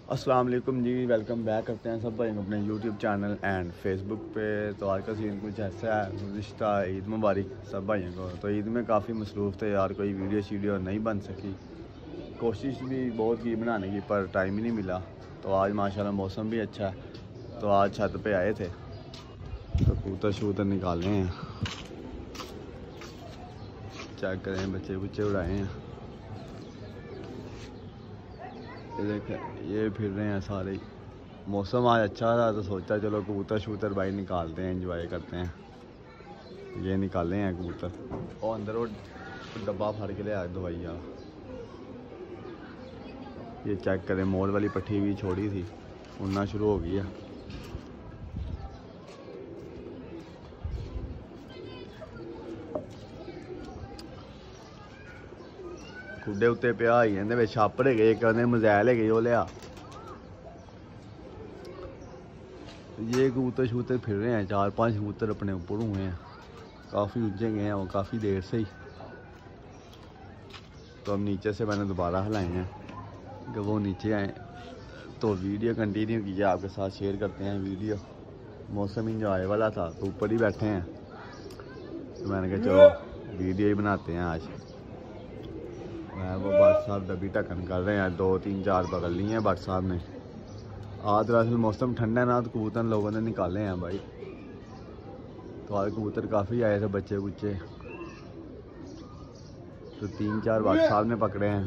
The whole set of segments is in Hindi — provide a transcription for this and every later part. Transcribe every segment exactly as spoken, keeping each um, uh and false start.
अस्सलाम वालेकुम जी, वेलकम बैक करते हैं सब भाई अपने यूट्यूब चैनल एंड फेसबुक पे। तो आज का सीन कुछ ऐसा है, रिश्ता ईद मुबारक सब भाइयों को। तो ईद में काफ़ी मसरूफ़ थे यार, कोई वीडियो शीडियो नहीं बन सकी। कोशिश भी बहुत की बनाने की पर टाइम ही नहीं मिला। तो आज माशाल्लाह मौसम भी अच्छा है, तो आज छत पे आए थे तो कबूतर शूतर निकाले हैं, चेक करें, बच्चे बुच्चे उड़ाए हैं। देखें ये फिर रहे हैं सारे। मौसम आज अच्छा था तो सोचा चलो कबूतर शूतर भाई निकालते हैं, एंजॉय करते हैं। ये निकाले हैं कबूतर और अंदर वो डब्बा फाड़ के ले आए दवाई यार। ये चेक करें, मोर वाली पट्टी भी छोड़ी थी, उड़ना शुरू हो गई है। खुडे उत्ते पिया ही कहते छापर है गए, कहते मजैल है गई वो लिया। ये कबूतर शूतर फिर रहे हैं, चार पांच कबूतर अपने ऊपर हुए हैं, काफ़ी ऊंचे गए हैं वो काफ़ी देर से ही। तो अब नीचे से मैंने दोबारा हिलाए हैं कि वो नीचे आए। तो वीडियो कंटिन्यू कीजिए, आपके साथ शेयर करते हैं वीडियो। मौसम इंजॉय वाला था तो ऊपर ही बैठे हैं, तो मैंने कहा चलो वीडियो ही बनाते हैं आज। मैं वो भट्ट साहब डब्बी ढक्कन कर रहे हैं, दो तीन चार पकड़ ली हैं भट्ट साहब ने। आज दरअसल मौसम ठंडा है ना, तो कबूतर लोगों ने निकाले हैं भाई। तो आज कबूतर काफ़ी आए थे बच्चे बुच्चे, तो तीन चार भट्ट साहब ने पकड़े हैं।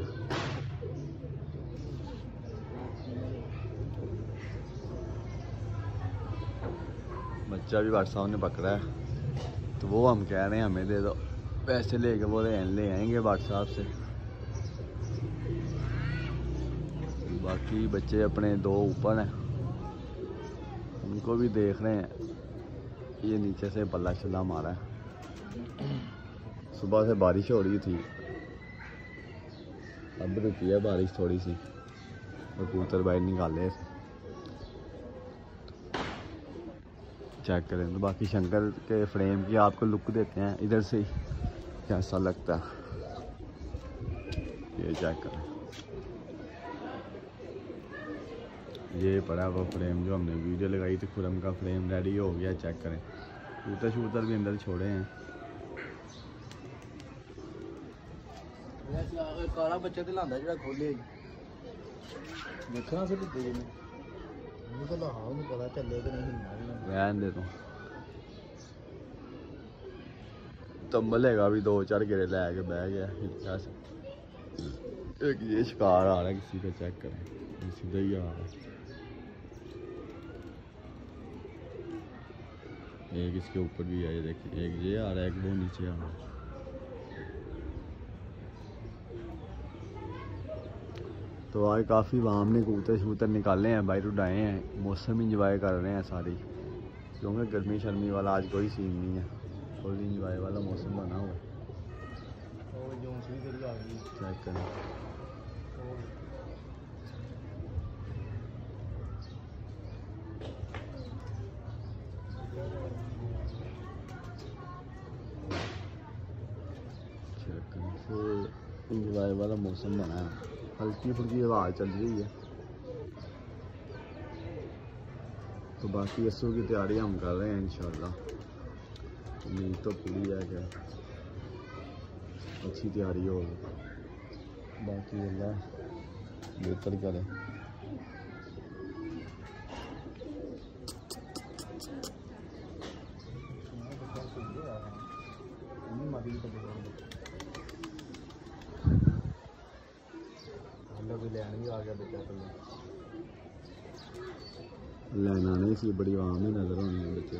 बच्चा भी भट्ट साहब ने पकड़ा है, तो वो हम कह रहे हैं हमें दे दो, पैसे लेके वो ले आएंगे भट्ट साहब से। बाकी बच्चे अपने दो ऊपर हैं, उनको भी देख रहे हैं। ये नीचे से पल्ला छल्ला मारा है, सुबह से बारिश हो रही थी, अब रुकी है बारिश थोड़ी सी, और कबूतर बाहर निकाले थे। चेक करें। तो बाकी शंकर के फ्रेम की आपको लुक देते हैं इधर से ही, कैसा लगता है ये चेक करें। ये पड़ा वो फ्रेम जो हमने वीडियो लगाई थी, खुरम का फ्रेम रेडी हो गया। चेक करें, कबूतर शूतर भी अंदर छोड़े हैं। काला बच्चा तो लांदा जेड़ा खोले देखना फिर दे ने नहीं तो लाहा नहीं पता चले कि नहीं हिलना। रहन दे तो तंबलेगा भी दो चार गिरे लैके बह गया। एक ये शिकार आ रहा है किसी का, चेक करें सीधा ही आ रहा है। एक इसके ऊपर भी है, ये देखिए, एक ये आ रहा है, एक वो नीचे आ रहा है। तो आज काफ़ी वहाँ हमने कबूतर शूतर निकाले हैं, बाहर उड़ाए हैं, मौसम इंजॉय कर रहे हैं सारी, क्योंकि गर्मी शर्मी वाला आज कोई सीन नहीं है, फुल इंजॉय वाला मौसम बना हुआ है। चेक करें, फुल इंजॉय वाला मौसम बना है, हल्की फुल्की हवा चल रही है। तो बाकी अस्सू की तैयारी हम कर रहे हैं इंशाल्लाह, नींद तो पूरी है क्या, अच्छी तैयारी होगी। बाकी अल्लाह बेहतर करे। लैना नहीं सी बड़ी आम ही नजर होनी है बच्चे।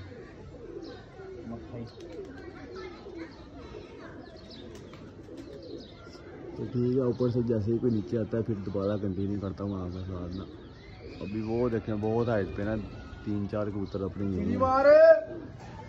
तो ठीक है, ऊपर से जैसे ही कोई नीचे आता है फिर दोबारा कंटिन्यू करता हूँ आपके साथ ना। अभी वो देखें बहुत हाइट पे ना, तीन चार कबूतर अपने